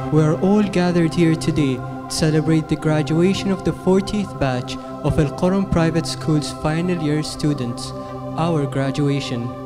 We are all gathered here today to celebrate the graduation of the 40th batch of Al Quram Private School's final year students, our graduation.